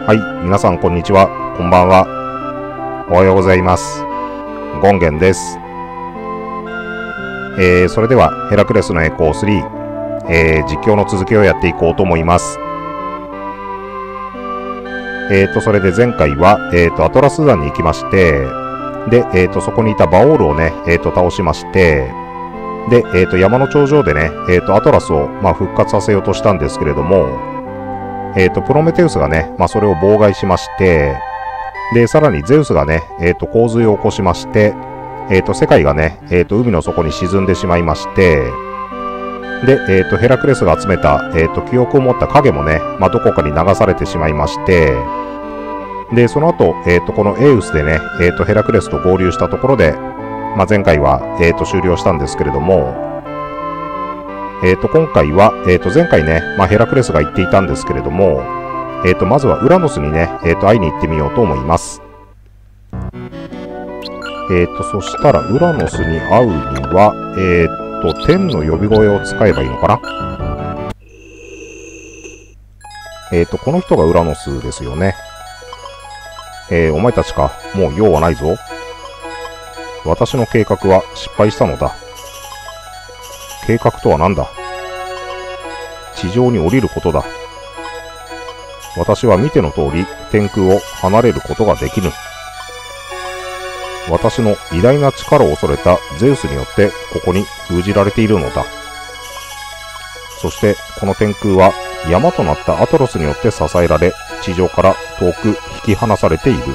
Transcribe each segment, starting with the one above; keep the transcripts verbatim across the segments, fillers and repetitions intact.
はい、皆さんこんにちは、こんばんは。おはようございます。ゴンゲンです。えー、それではヘラクレスのエコースリー、えー、実況の続きをやっていこうと思います。えーと、それで前回は、えーと、アトラス山に行きまして、で、えーと、そこにいたバオールをね、えーと、倒しまして、で、えーと、山の頂上でね、えーと、アトラスを、まあ、復活させようとしたんですけれども、えーと、プロメテウスがね、まあ、それを妨害しまして、で、さらにゼウスがね、えーと、洪水を起こしまして、えーと、世界がね、えーと、海の底に沈んでしまいまして、で、えーと、ヘラクレスが集めた、えーと、記憶を持った影もね、まあ、どこかに流されてしまいまして、で、その後、えーと、このエウスでね、えーと、ヘラクレスと合流したところで、まあ、前回は、えーと、終了したんですけれども、えーと、今回は、えーと、前回ね、まあ、ヘラクレスが言っていたんですけれども、えーと、まずはウラノスにね、えーと、会いに行ってみようと思います。えーと、そしたら、ウラノスに会うには、えーと、天の呼び声を使えばいいのかな。えーと、この人がウラノスですよね。えー、お前たちか、もう用はないぞ。私の計画は失敗したのだ。計画とは何だ？地上に降りることだ。私は見ての通り天空を離れることができぬ。私の偉大な力を恐れたゼウスによってここに封じられているのだ。そしてこの天空は山となったアトロスによって支えられ、地上から遠く引き離されている。うん。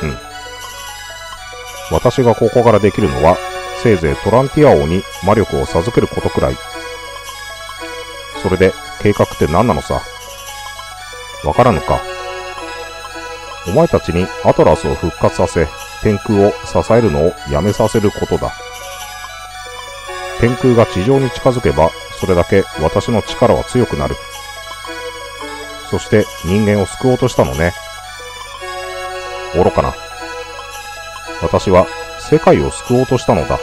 私がここからできるのはせいぜいトランティア王に魔力を授けることくらい。それで計画って何なのさ。わからぬか。お前たちにアトラスを復活させ、天空を支えるのをやめさせることだ。天空が地上に近づけば、それだけ私の力は強くなる。そして人間を救おうとしたのね。愚かな。私は世界を救おうとしたのだ。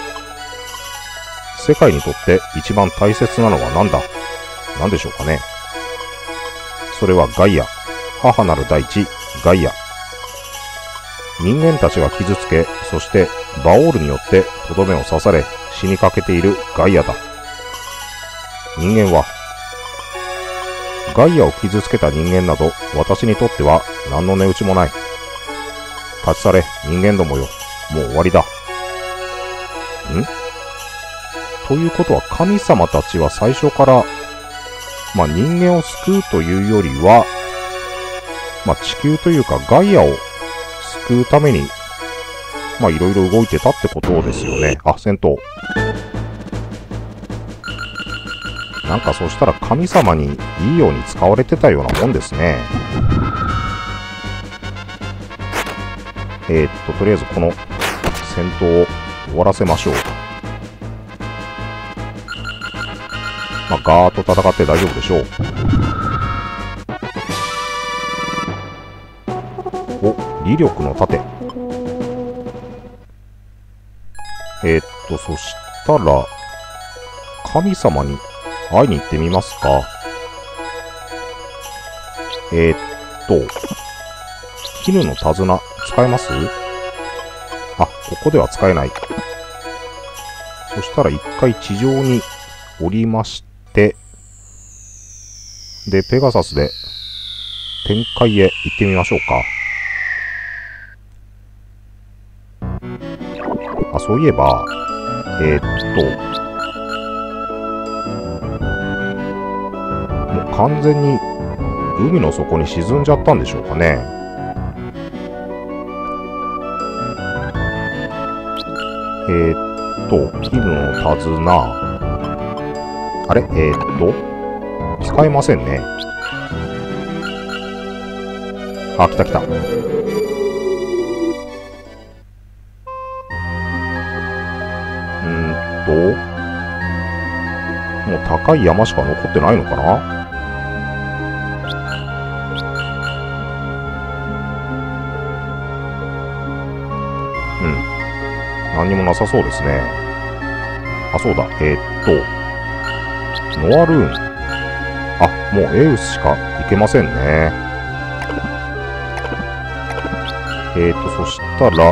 世界にとって一番大切なのは何だ？何でしょうかね。それはガイア、母なる大地、ガイア。人間たちが傷つけ、そしてバオールによってとどめを刺され、死にかけているガイアだ。人間は、ガイアを傷つけた人間など、私にとっては何の値打ちもない。立ち去れ、人間どもよ。もう終わりだ。ん？ということは神様たちは最初から、まあ人間を救うというよりは、まあ地球というかガイアを救うために、まあいろいろ動いてたってことですよね。あ、戦闘。なんかそしたら神様にいいように使われてたようなもんですね。えー、っと、とりあえずこの戦闘を終わらせましょう。まあ、ガーッと戦って大丈夫でしょう。お、威力の盾。えー、っと、そしたら、神様に会いに行ってみますか。えー、っと、絹の手綱、使えます？あ、ここでは使えない。そしたら一回地上に降りまして、で、ペガサスで天界へ行ってみましょうか。あ、そういえば、えー、っと、もう完全に海の底に沈んじゃったんでしょうかね。えー、っと、絹の手綱。あれえー、っと、使えませんね。あ、来た来た。うーんと、もう高い山しか残ってないのかな？うん。何にもなさそうですね。あ、そうだ。えー、っと、ノアルーン。あ、もうエウスしか行けませんね。 えーと、そしたら、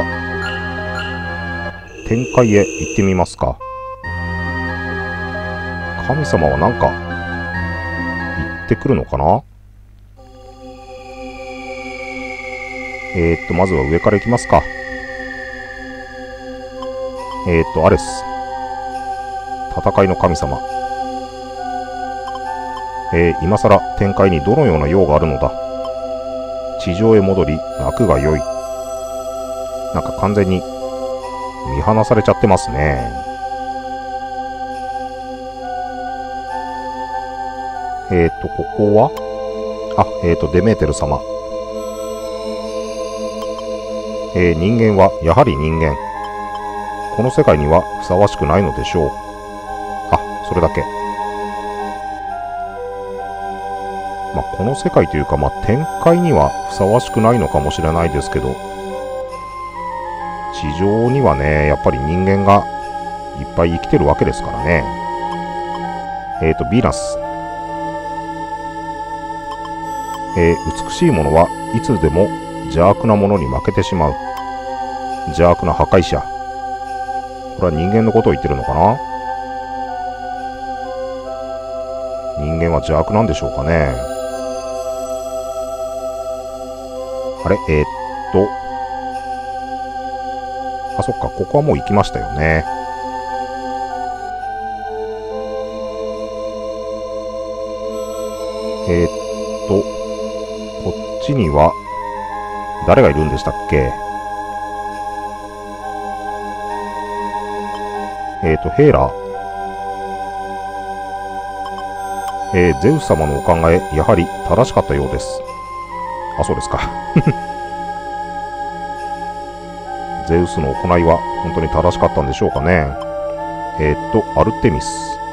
天界へ行ってみますか。神様はなんか、行ってくるのかな。えーと、まずは上から行きますか。えーと、アレス。戦いの神様。えー、今更天界にどのような用があるのだ。地上へ戻り、泣くがよい。なんか完全に見放されちゃってますね。えーと、ここはあ、えーと、デメーテル様。えー、人間はやはり人間。この世界にはふさわしくないのでしょう。あ、それだけ。まあ、この世界というか、まあ、天界にはふさわしくないのかもしれないですけど、地上にはね、やっぱり人間がいっぱい生きてるわけですからね。えーと、ヴィーナス。えー、美しいものはいつでも邪悪なものに負けてしまう。邪悪な破壊者。これは人間のことを言ってるのかな。人間は邪悪なんでしょうかね。あれえー、っと。あ、そっか、ここはもう行きましたよね。えー、っと、こっちには、誰がいるんでしたっけ。えー、っと、ヘーラー。えー、ゼウス様のお考え、やはり正しかったようです。あ、そうですか。ゼウスの行いは本当に正しかったんでしょうかね。えー、っと、アルテミス。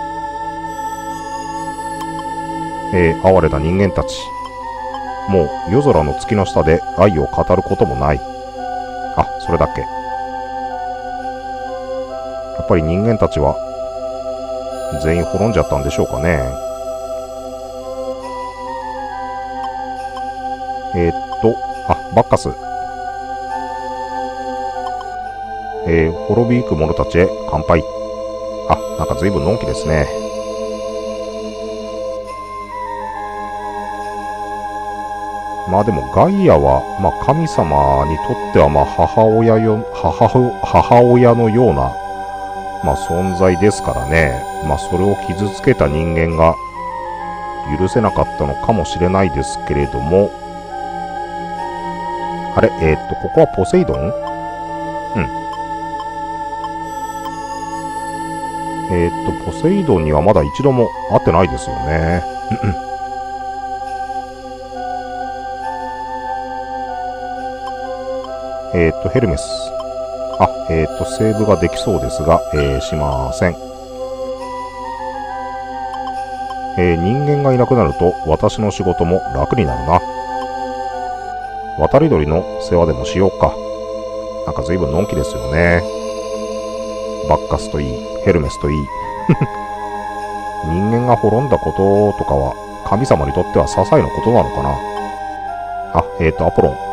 えー、哀れな人間たち。もう夜空の月の下で愛を語ることもない。あ、それだけ。やっぱり人間たちは全員滅んじゃったんでしょうかね。えー、っと、あ、バッカス。えー、滅びゆく者たちへ乾杯。あ、なんか随分のんきですね。まあでもガイアは、まあ神様にとってはまあ母親よ、母、母親のような、まあ存在ですからね。まあそれを傷つけた人間が許せなかったのかもしれないですけれども、あれ、えー、っと、ここはポセイドン？うん。えー、っと、ポセイドンにはまだ一度も会ってないですよね。えー、っと、ヘルメス。あ、えー、っと、セーブができそうですが、えー、しません。えー、人間がいなくなると、私の仕事も楽になるな。渡り鳥の世話でもしようか。なんか随分のんきですよね。バッカスといい、ヘルメスといい。人間が滅んだこととかは、神様にとっては些細なことなのかな。あ、えーと、アポロン。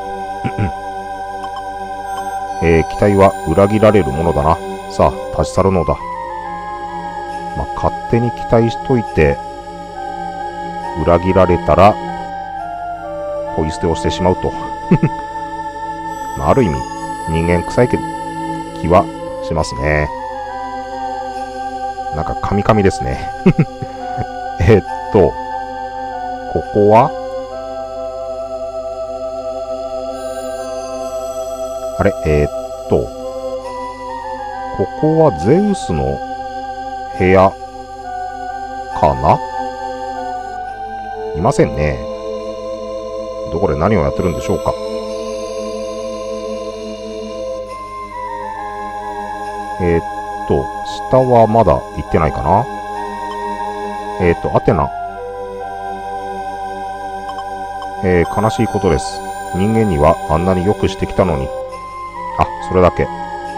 えー、期待は裏切られるものだな。さあ、立ち去るのだ。まあ、勝手に期待しといて、裏切られたら、ポイ捨てをしてしまうと。まあ、ある意味、人間臭い気はしますね。なんか、カミカミですね。えっと、ここはあれえー、っと、ここはゼウスの部屋かないませんね。どこで何をやってるんでしょうか。えー、っと、下はまだ行ってないかな。えー、っと、アテナ。えー、悲しいことです。人間にはあんなによくしてきたのに。あ、それだけ。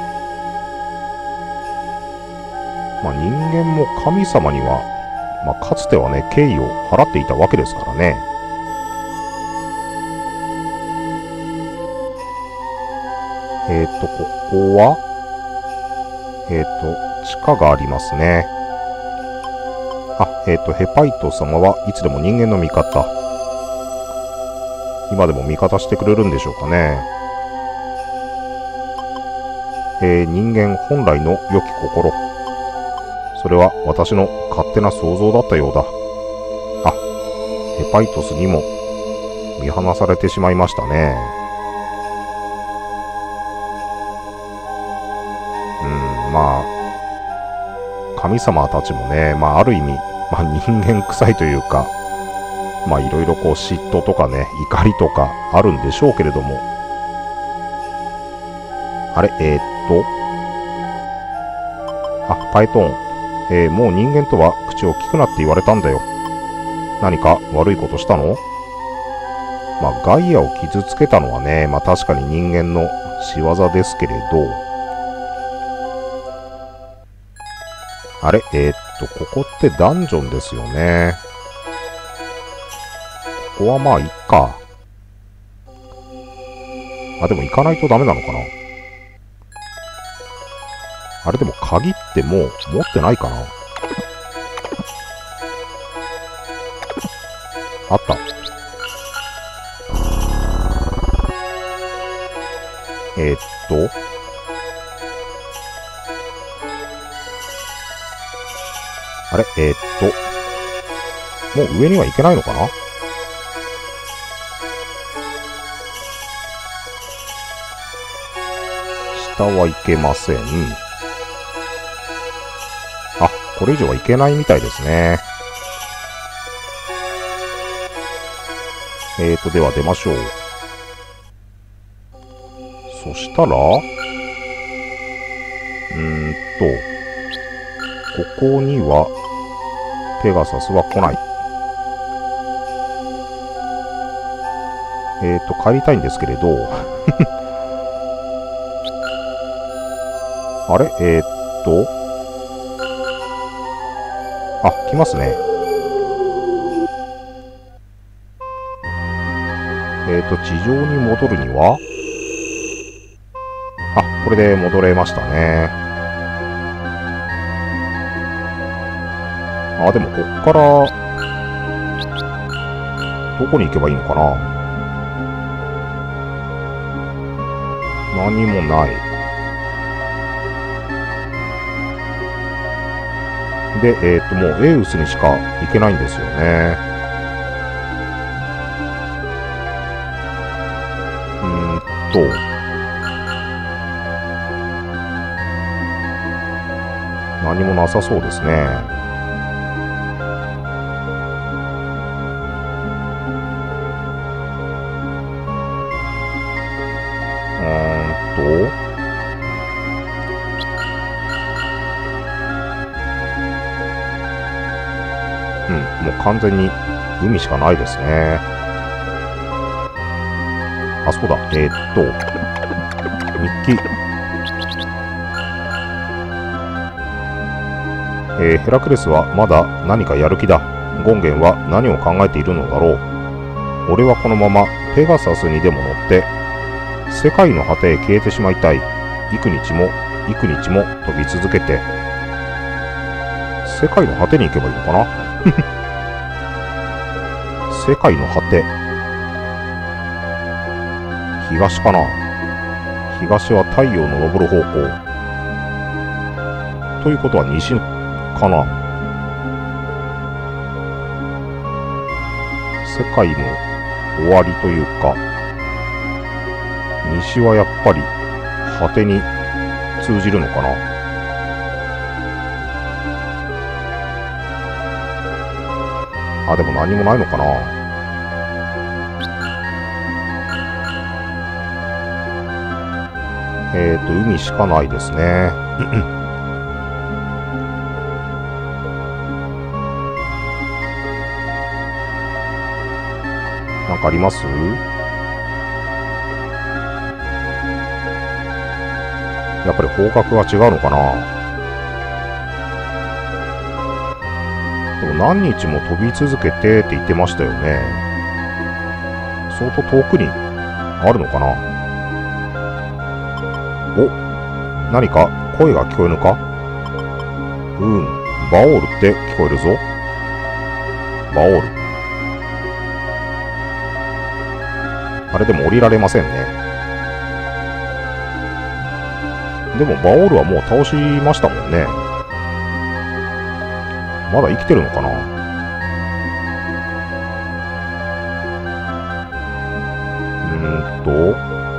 まあ、人間も神様には、まあ、かつてはね、敬意を払っていたわけですからね。 えっと、ここは、えっと、地下がありますね。あ、えっと、ヘパイト様はいつでも人間の味方。今でも味方してくれるんでしょうかね。えー、人間本来の良き心。それは私の勝手な想像だったようだ。あ、ヘパイトスにも見放されてしまいましたね。うん、まあ、神様たちもね、まあ、ある意味、まあ、人間臭いというか、まあ、いろいろこう、嫉妬とかね、怒りとかあるんでしょうけれども。あれ、えー、っと、あ、パイトーン、えー、もう人間とは口を大きくなって言われたんだよ。何か悪いことしたの？まあ、ガイアを傷つけたのはね、まあ確かに人間の仕業ですけれど、あれ、えー、っと、ここってダンジョンですよね。ここはまあ、いっか。あ、でも行かないとダメなのかな。あれでも鍵ってもう持ってないかな。あった。えー、っと。あれえー、っと。もう上には行けないのかな。下は行けません。あ、これ以上はいけないみたいですね。えーと、では出ましょう。そしたら、うーんと、ここには、ペガサスは来ない。えーと、帰りたいんですけれど、あれえーっと、あ、来ますね。えーっと、地上に戻るには、あ、これで戻れましたね。あ、でもこっから、どこに行けばいいのかな。何もない。で、えっと、もうエウスにしか行けないんですよね。うーんと。何もなさそうですね。うーんと。うん、もう完全に海しかないですね。あ、そうだ、えー、っと、日記。えー、ヘラクレスはまだ何かやる気だ。ゴンゲンは何を考えているのだろう。俺はこのままペガサスにでも乗って、世界の果てへ消えてしまいたい。幾日も幾日も飛び続けて。世界の果てに行けばいいのかな。世界の果て。東かな。東は太陽の昇る方向。ということは西かな。世界の終わりというか、西はやっぱり果てに通じるのかな。あ、でも何もないのかな。えーと、海しかないですね。なんかあります？やっぱり方角が違うのかな。でも何日も飛び続けてって言ってましたよね。相当遠くにあるのかな。 お、何か声が聞こえぬか？うん、バオールって聞こえるぞ。バオール。あれでも降りられませんね。でもバオールはもう倒しましたもんね。まだ生きてるのかな？うーんと。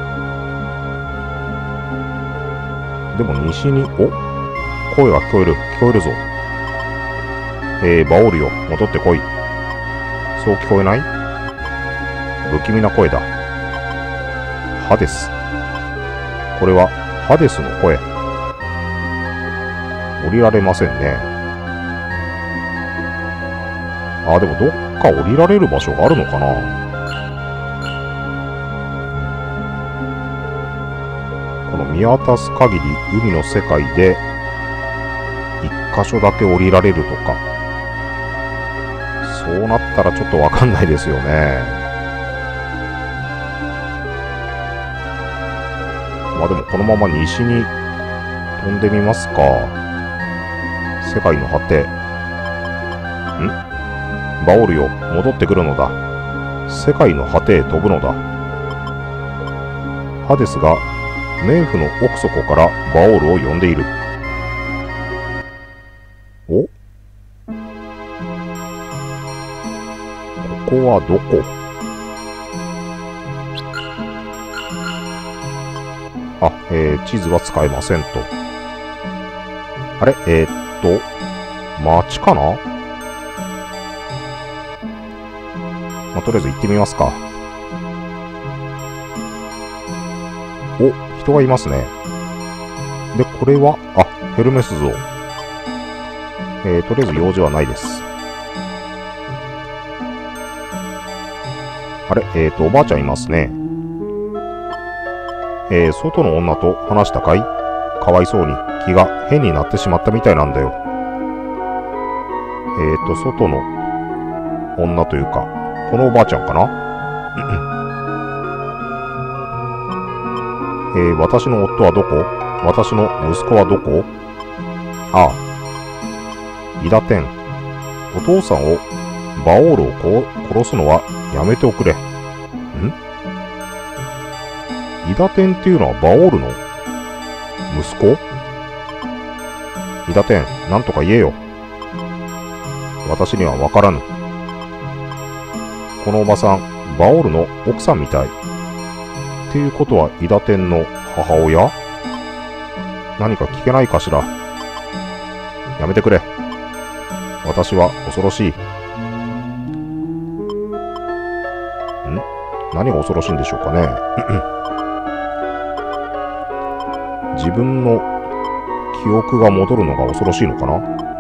でも西に、お、声が聞こえる、聞こえるぞ。えー、バオールよ、戻ってこい。そう聞こえない？不気味な声だ。ハデス。これはハデスの声。降りられませんね。あ、でもどっか降りられる場所があるのかな？この見渡す限り海の世界で一箇所だけ降りられるとか、そうなったらちょっとわかんないですよね。まあでもこのまま西に飛んでみますか。世界の果て。ん？バオールよ、戻ってくるのだ。世界の果てへ飛ぶのだ。ハデスが冥府の奥底からバオールを呼んでいる。お？ここはどこ？あ、えー、地図は使えませんと。あれえー、っと、町かな？まあ、とりあえず行ってみますか。お、人がいますね。で、これは、あ、ヘルメス像。えー、とりあえず用事はないです。あれえーと、おばあちゃんいますね。えー、外の女と話したかい？かわいそうに気が変になってしまったみたいなんだよ。えーと、外の女というか、このおばあちゃんかな？えー、私の夫はどこ？私の息子はどこ？ああ、イダテン。お父さんを、バオールをこう殺すのはやめておくれ。ん？イダテンっていうのはバオールの息子？イダテン、なんとか言えよ。私にはわからぬ。このおばさん、バオールの奥さんみたい。っていうことはイダテンの母親？何か聞けないかしら。やめてくれ。私は恐ろしい。ん？何が恐ろしいんでしょうかね。自分の記憶が戻るのが恐ろしいのかな。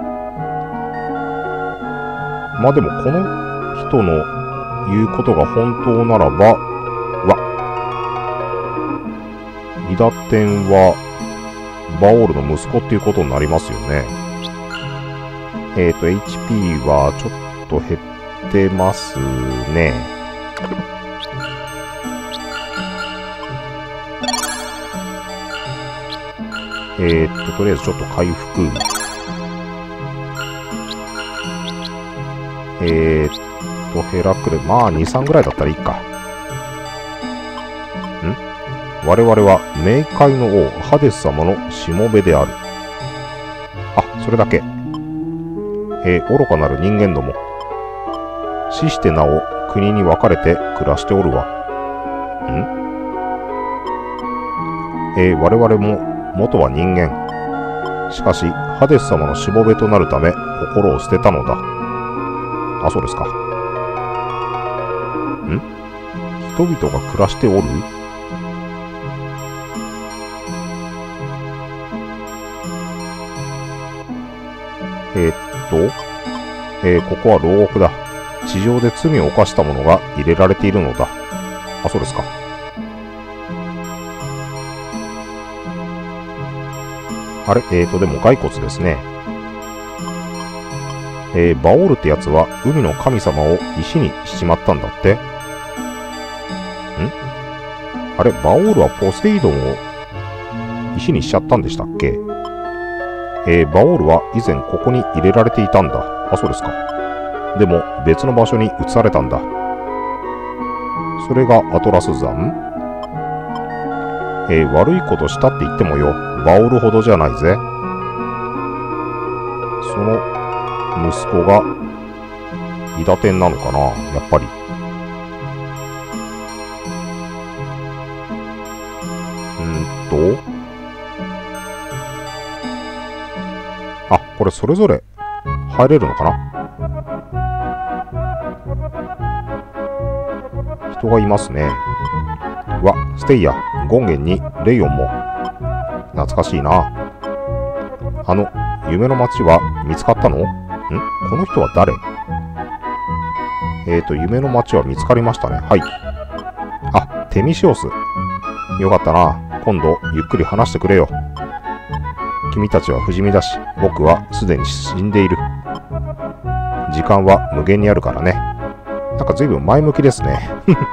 まあでもこの人の言うことが本当ならば、わ、イダテンはバオールの息子っていうことになりますよね。えっと エイチピー はちょっと減ってますね。えー、っと、とりあえずちょっと回復。えー、っと、ヘラクレ、まあ、に、さんぐらいだったらいいか。ん？我々は、冥界の王、ハデス様のしもべである。あ、それだけ。えー、愚かなる人間ども。死してなお、国に分かれて暮らしておるわ。ん？えー、我々も、元は人間。しかし、ハデス様のしもべとなるため、心を捨てたのだ。あ、そうですか。ん？人々が暮らしておる？えー、っと、えー、ここは牢獄だ。地上で罪を犯した者が入れられているのだ。あ、そうですか。あれえーと、でも骸骨ですね。えー、バオールってやつは海の神様を石にしちまったんだって。ん？あれバオールはポセイドンを石にしちゃったんでしたっけ？えー、バオールは以前ここに入れられていたんだ。あ、そうですか。でも別の場所に移されたんだ。それがアトラス山？えー、悪いことしたって言ってもよ、バオールほどじゃないぜ。その息子が伊達天なのかな、やっぱり。うんとあ、これそれぞれ入れるのかな。人がいますね。うわ、ステイヤ、ゴンゲンにレイオンも。懐かしいな。あの夢の街は見つかったの？ん？この人は誰？えーと、夢の街は見つかりましたね。はい。あ、テミシオス。よかったな。今度ゆっくり話してくれよ。君たちは不死身だし、僕はすでに死んでいる。時間は無限にあるからね。なんか随分前向きですね。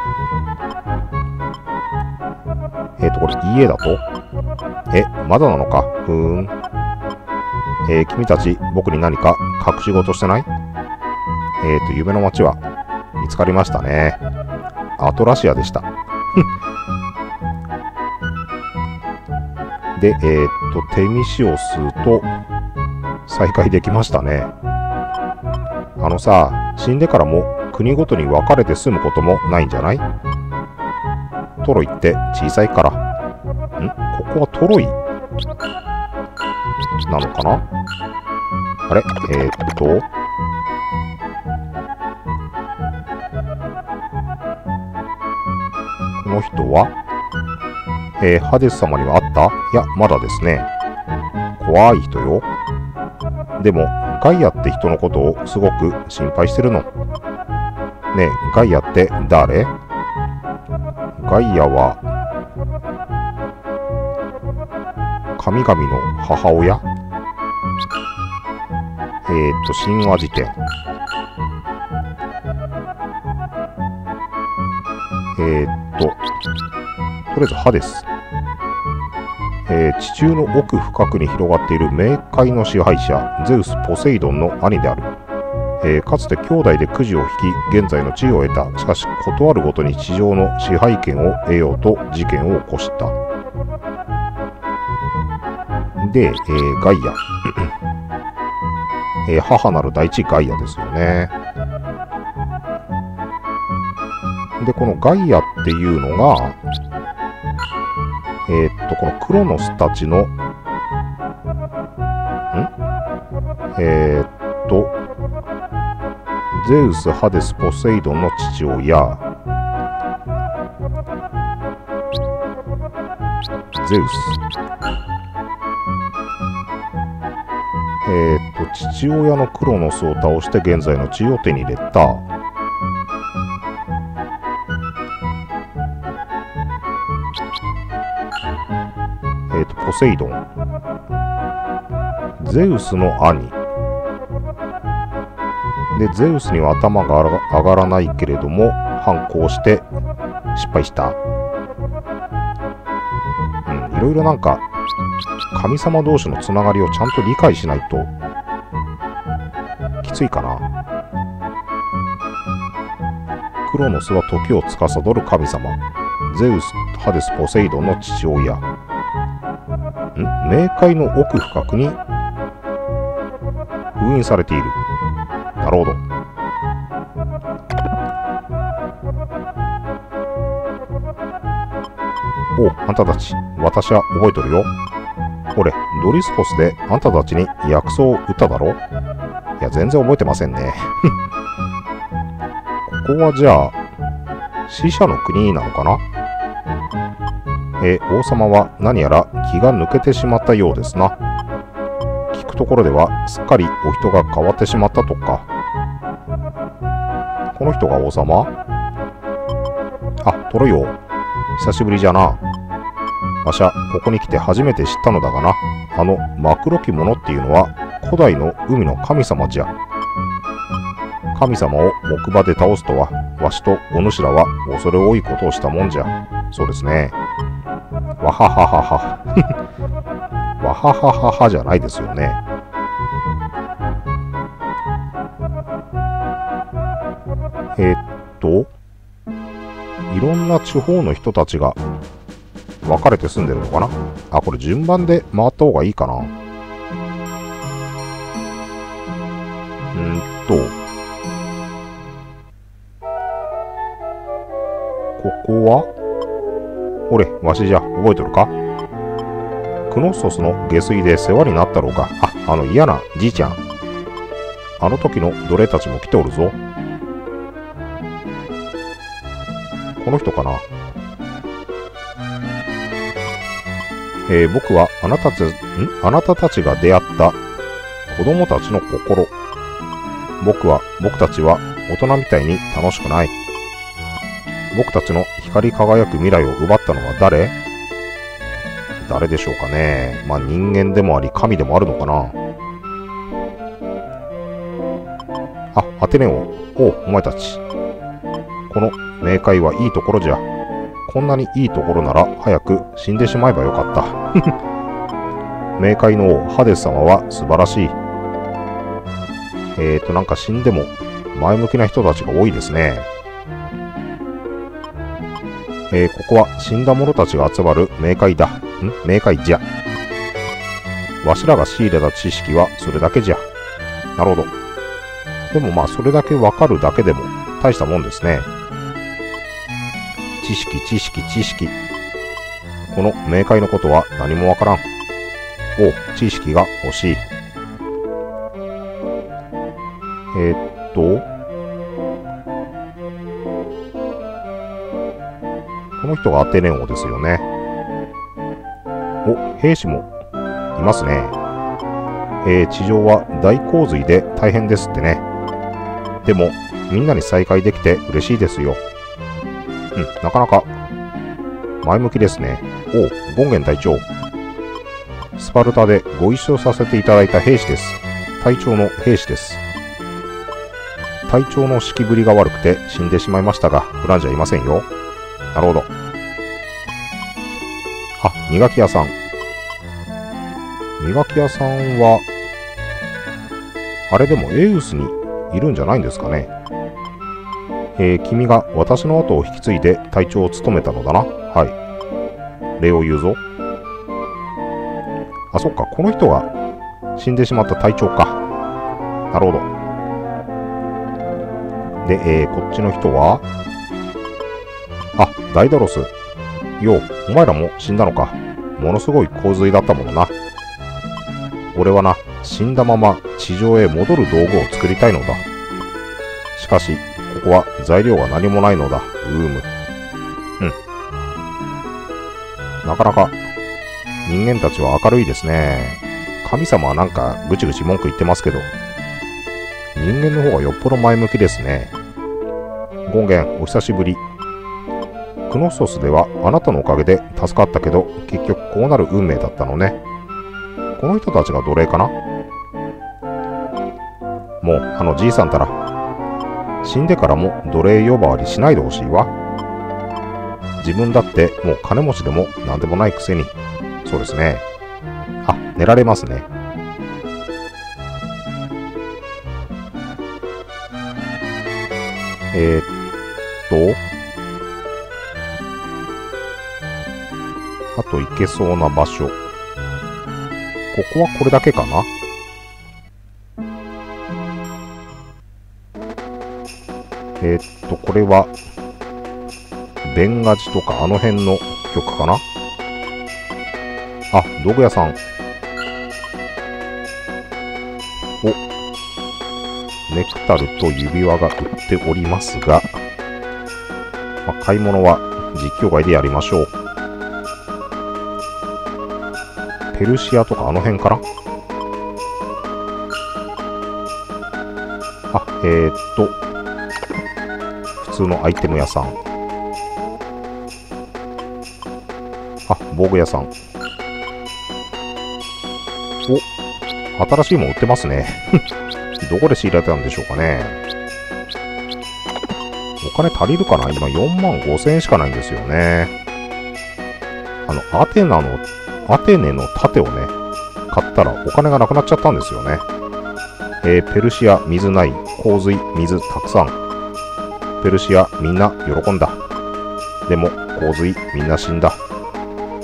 えっと、これ家だと？え、まだなのか？ふーん。えー、君たち、僕に何か隠し事してない？えっと、夢の街は見つかりましたね。アトラシアでした。で、えっと、テミシオスと再会できましたね。あのさ、死んでからも国ごとに分かれて住むこともないんじゃない？トロイって小さいから。ん？ここはトロイなのかな？あれ？えー、っと、この人は、えー、ハデス様には会った？いや、まだですね。怖い人よ。でも、ガイアって人のことをすごく心配してるの。ねえ、ガイアって誰？ガイアは、神々の母親？えー、っと、神話辞典。えー、っと、とりあえずハデス。えー、地中の奥深くに広がっている冥界の支配者、ゼウス・ポセイドンの兄である。えー、かつて兄弟でくじを引き、現在の地位を得た。しかし、ことあるごとに地上の支配権を得ようと事件を起こした。で、えー、ガイア。えー、母なる大地ガイアですよね。で、このガイアっていうのが、えー、っと、このクロノスたちの、んえー、っと、ゼウス、ハデス、ポセイドンの父親、ゼウス。えー、っと、父親のクロノスを倒して現在の地位を手に入れた。えっと、ポセイドン。ゼウスの兄。で、ゼウスには頭が上がらないけれども、反抗して失敗した。うん、いろいろなんか、神様同士のつながりをちゃんと理解しないと、きついかな。クロノスは時を司る神様。ゼウス、ハデス、ポセイドンの父親。ん？冥界の奥深くに封印されている。なるほど。おう、あんたたち、私は覚えとるよ。俺、ドリスコスであんたたちに薬草を打っただろ？いや、全然覚えてませんね。ここはじゃあ、死者の国なのかな？えー、王様は何やら気が抜けてしまったようですな。聞くところではすっかりお人が変わってしまったとか。この人が王様？あ、トロイ王。久しぶりじゃな。わしゃ、ここに来て初めて知ったのだがな。あの、マクロキモノっていうのは古代の海の神様じゃ。神様を木馬で倒すとは、わしとお主らは恐れ多いことをしたもんじゃ。そうですね。わはははは。 わははははじゃないですよね。えー、っと、いろんな地方の人たちが分かれて住んでるのかな。あ、これ順番で回った方がいいかな。うーんと、ここはほれ、わしじゃ、覚えとるか。クノッソスの下水で世話になったろうか。あ、あの嫌なじいちゃん。あの時の奴隷たちも来ておるぞ。この人かな。えー、僕はあなたたち、んあなたたちが出会った子供たちの心。僕は、僕たちは大人みたいに楽しくない。僕たちの光り輝く未来を奪ったのは誰？誰でしょうかね。まあ人間でもあり神でもあるのかな。あ、アテネオ。おう、お前たち。この冥界はいいところじゃ。こんなにいいところなら早く死んでしまえばよかった。冥界の王ハデス様は素晴らしい。えーと、なんか死んでも前向きな人たちが多いですね。えー、ここは死んだ者たちが集まる冥界だ。ん冥界じゃ。わしらが仕入れた知識はそれだけじゃ。なるほど。でもまあそれだけわかるだけでも大したもんですね。知識、知識、知識。この冥界のことは何もわからん。お、知識が欲しい。えー、っと、この人がアテネ王ですよね。お、兵士もいますね。えー、地上は大洪水で大変ですってね。でも、みんなに再会できて嬉しいですよ。うん、なかなか前向きですね。おう、ゴンゲン隊長。スパルタでご一緒させていただいた兵士です。隊長の兵士です。隊長の識ぶりが悪くて死んでしまいましたが、恨んじゃいませんよ。なるほど。あ、磨き屋さん。磨き屋さんは、あれでもエウスにいるんじゃないんですかね。えー、君が私の後を引き継いで隊長を務めたのだな。はい。礼を言うぞ。あ、そっか。この人が死んでしまった隊長か。なるほど。で、えー、こっちの人は、あ、ダイダロス。よう、お前らも死んだのか。ものすごい洪水だったものな。俺はな、死んだまま地上へ戻る道具を作りたいのだ。しかし、ここは材料が何もないのだ。うーむ。うん。なかなか人間たちは明るいですね。神様はなんかぐちぐち文句言ってますけど、人間の方がよっぽど前向きですね。ゴンゲン、お久しぶり。クノッソスではあなたのおかげで助かったけど、結局こうなる運命だったのね。この人たちが奴隷かな。もうあのじいさんたら死んでからも奴隷呼ばわりしないでほしいわ。自分だってもう金持ちでもなんでもないくせに。そうですね。あ、寝られますね。えー、っとあと行けそうな場所。ここはこれだけかな。えー、っと、これは、ベンガジとかあの辺の曲かな。あ、道具屋さん。お、ネクタルと指輪が売っておりますが、まあ、買い物は実況外でやりましょう。ペルシアとかあの辺かな。あ、えー、っと、普通のアイテム屋さん。あ、防具屋さん。お、新しいもん売ってますね。どこで仕入れたんでしょうかね。お金足りるかな。今よんまんごせんえんしかないんですよね。あの、アテナの、アテネの盾をね、 買ったらお金がなくなっちゃったんですよね。えー、ペルシア水ない、洪水水たくさん。ペルシアみんな喜んだ。でも洪水みんな死んだ。うん。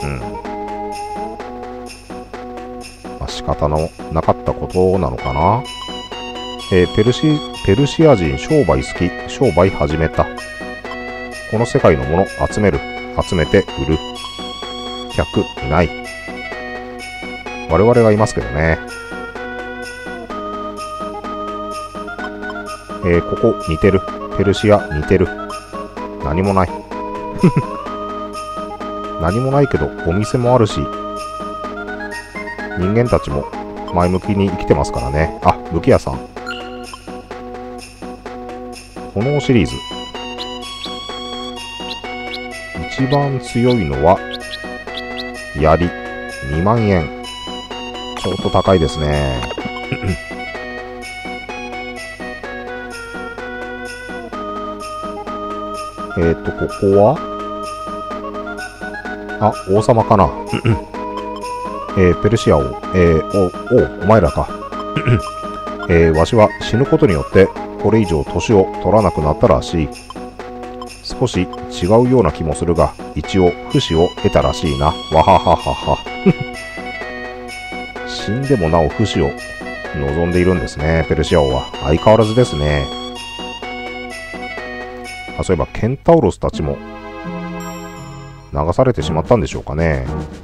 まあ、仕方のなかったことなのかな。えー、ペルシ、ペルシア人商売好き、商売始めた。この世界のもの集める、集めて売る。客いない。我々がいますけどね。えー、ここ似てる。ペルシア似てる。何もない。何もないけどお店もあるし、人間たちも前向きに生きてますからね。あ、武器屋さん。炎シリーズ。一番強いのは、槍。にまんえん。ちょっと高いですね。えっと、ここはあ、王様かな。えー、ペルシア王。えー、お、お、お前らか。えー、わしは死ぬことによって、これ以上年を取らなくなったらしい。少し違うような気もするが、一応、不死を得たらしいな。わはははは。死んでもなお不死を望んでいるんですね、ペルシア王は。相変わらずですね。あ、そういえば、ケンタウロスたちも、流されてしまったんでしょうかね。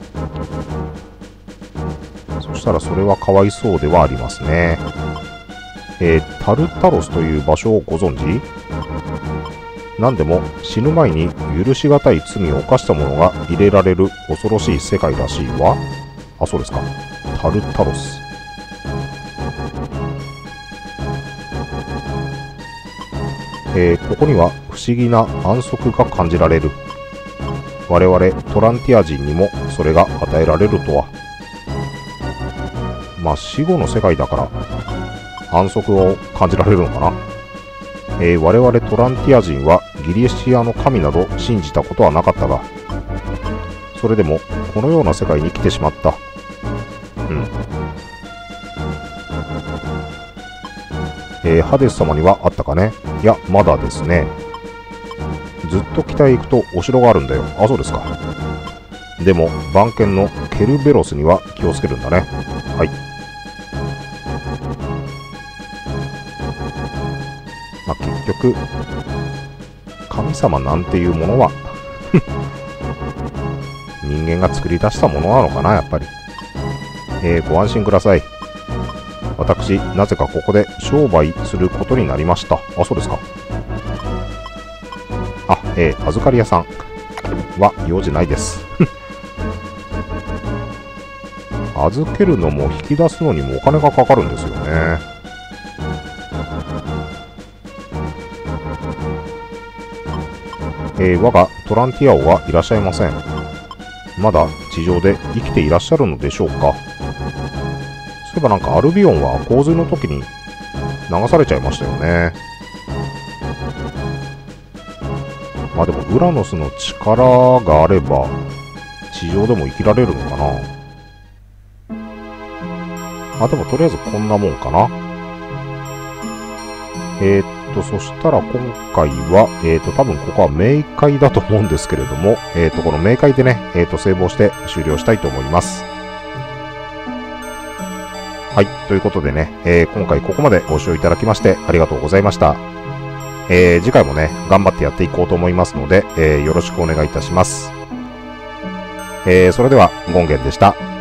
そしたらそれはかわいそうではありますね。えー、タルタロスという場所をご存知？何でも死ぬ前に許しがたい罪を犯した者が入れられる恐ろしい世界らしいわ。あ、そうですか。タルタロス。えー、ここには不思議な安息が感じられる。我々トランティア人にもそれが与えられるとは。まあ死後の世界だから安息を感じられるのかな。えー、我々トランティア人はギリシアの神など信じたことはなかったが、それでもこのような世界に来てしまった。うん。えー、ハデス様にはあったかね。いや、まだですね。ずっと北へ行くとお城があるんだよ。あ、そうですか。でも番犬のケルベロスには気をつけるんだね。はい。まあ、結局神様なんていうものは人間が作り出したものなのかな、やっぱり。えー、ご安心ください。私なぜかここで商売することになりました。あ、そうですか。あ、えー、預かり屋さんは用事ないです。預けるのも引き出すのにもお金がかかるんですよね。えー、我がトランティア王はいらっしゃいません。まだ地上で生きていらっしゃるのでしょうか。そういえばなんかアルビオンは洪水の時に流されちゃいましたよね。まあでもウラノスの力があれば地上でも生きられるのかな。あ、でもとりあえずこんなもんかな。えー、っとそしたら今回はえー、っと多分ここは冥界だと思うんですけれども、えー、っとこの冥界でね、えー、っとセーブをして終了したいと思います。はい、ということでね、えー、今回ここまでご視聴いただきましてありがとうございました。えー、次回もね、頑張ってやっていこうと思いますので、えー、よろしくお願いいたします。えー、それでは、ゴンゲンでした。